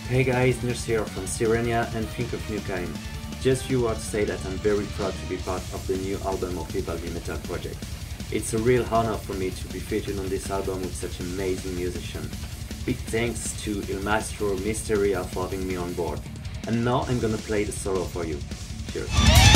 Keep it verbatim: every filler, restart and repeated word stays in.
Hey guys, Nils here from Sirenia and Think of New Kind. Just few words to say that I'm very proud to be part of the new album of Vivaldi metal project. It's a real honor for me to be featured on this album with such amazing musicians. Big thanks to Il Maestro Mysteria for having me on board. And now I'm gonna play the solo for you. Cheers.